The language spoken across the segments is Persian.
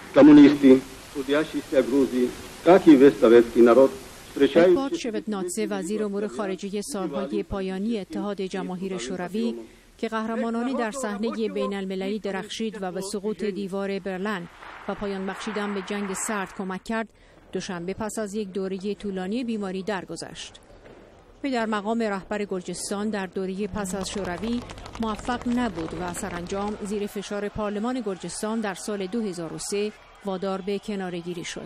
komunisti, trudiaši se Gruzii, jak i vestavecki narod. ادوارد شevardnadze وزیر امور خارجه سالهای پایانی اتحاد جماهیر شوروی که قهرمانانه در صحنه بین المللی درخشید و به سقوط دیوار برلین و پایان بخشیدن به جنگ سرد کمک کرد، دوشنبه پس از یک دوره طولانی بیماری درگذشت. وی در مقام رهبر گرجستان در دوره پس از شوروی موفق نبود و سرانجام زیر فشار پارلمان گرجستان در سال 2003 وادار به کناره‌گیری شد.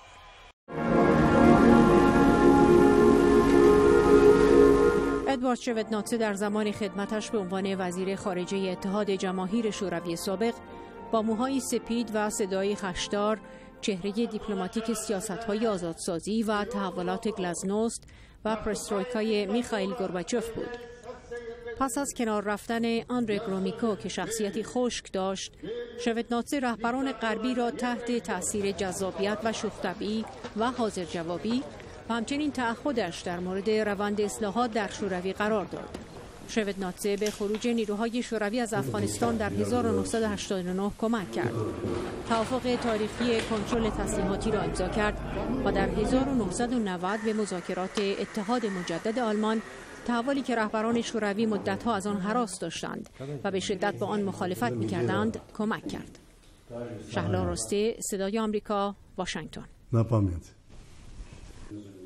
ادوارد شevardnadze در زمان خدمتش به عنوان وزیر خارجه اتحاد جماهیر شوروی سابق با موهای سپید و صدای خشدار چهره دیپلماتیک سیاست‌های آزادسازی و تحولات گلازنوست و پرسترویکای میخائیل گورباچوف بود. پس از کنار رفتن آندری گرومیکو که شخصیتی خشک داشت، شevardnadze رهبران غربی را تحت تأثیر جذابیت و شوخ‌طبعی و حاضر جوابی و همچنین تعهدش در مورد روند اصلاحات در شوروی قرار داد. شevardnadze به خروج نیروهای شوروی از افغانستان در 1989 کمک کرد. توافق تاریخی کنترل تسلیحاتی را امضا کرد و در 1990 به مذاکرات اتحاد مجدد آلمان، تحولی که رهبران شوروی مدتها از آن هراس داشتند و به شدت با آن مخالفت می‌کردند، کمک کرد. شهلا رسته، صدای آمریکا، واشنگتن.